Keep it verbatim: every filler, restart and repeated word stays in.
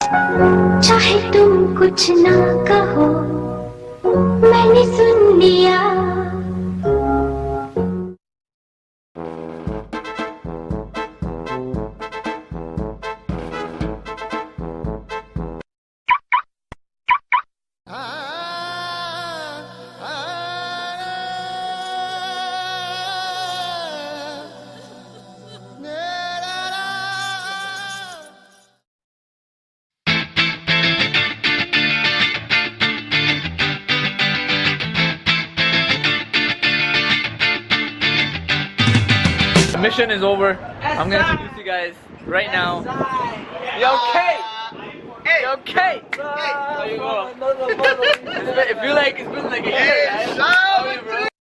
चाहे तुम कुछ ना कहो, मैंने सुन लिया। The mission is over. I'm gonna introduce you guys right now. Yo, Kate! Yo, Kate! How you go? It feel like it's been like a year, guys. How are you, bro?